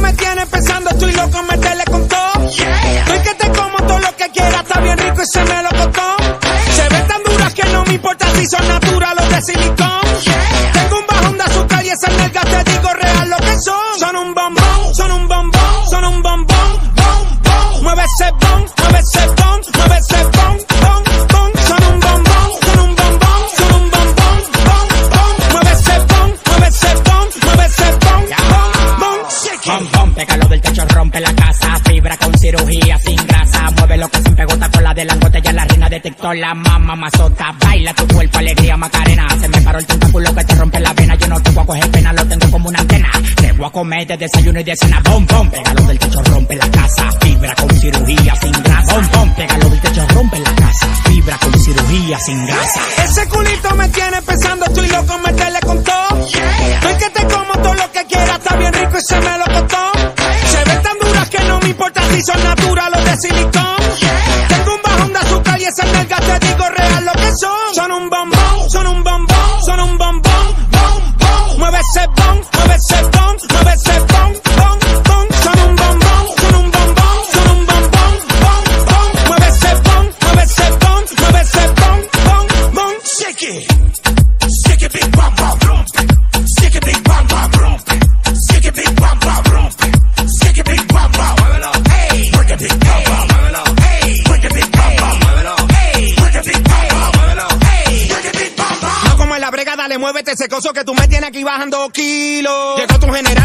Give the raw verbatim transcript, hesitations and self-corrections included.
me tiene pensando, estoy loco en meterle con todo. Yeah. Estoy que te como todo lo que quiera, está bien rico y se me lo costó. Se ven tan duras que no me importa si son naturales o de silicón. Yeah. Tengo un bajón de azúcar y esas nalgas te digo real lo que son. Son un bombón, son un bombón, son un bombón, bom, bom. Mueve ese bom, mueve ese bom, mueve ese bom, bom, bom. Son un bombón, son un bombón, son un bombón, bom, bom. Mueve ese bom, mueve ese bom, mueve ese bom, bom, bom. Bom, bom, pégalo del techo, rompe la casa. Fibra con cirugía, sin grasa. Mueve lo que siempre gota con la de langote. Ya la reina de TikTok, la mamá mazota. Baila tu cuerpo, alegría, Macarena. Se me paró el tentáculo que te rompe la vena. Yo no te voy a coger pena, lo tengo como una antena. Te voy a comer de desayuno y de cena. Bom, bom, pégalo del techo, rompe la casa. Fibra con cirugía, sin grasa. Bom, bom, pégalo del techo, rompe la casa. Fibra con cirugía, sin grasa. Ese culito me tiene pensando, estoy loco en meterle con todo. Yeah. Estoy que te como todo lo que quiera, está bien rico y se me lo costó. Se ven tan duras que no me importa si son naturales o de silicón. Yeah. Tengo un bajón de azúcar y esas nalgas te digo real lo que son. Son un bombón, son un bombón, son un bombón, bom, bom. Mueve ese bom, mueve ese bom, mueve ese bom, bom, bom. Son un bombón, son un bombón, son un bombón, bom, bom. Mueve ese bom, mueve ese bom, mueve ese bom, bom, bom. Shake it, shake it, big bam bam rompe. Shake it, big bam bam rompe. Shake it, big bam bam rompe. Shake it, big bam bam, muévelo, hey. Work it, big bam bam, muévelo, hey. Work it, big bam bam, muévelo, hey. Work it, big bam bam, muévelo, hey. Work it, big bam bam. No como en la brega, dale, muévete ese coso que tú me tienes aquí bajando kilos. Llegó tu general.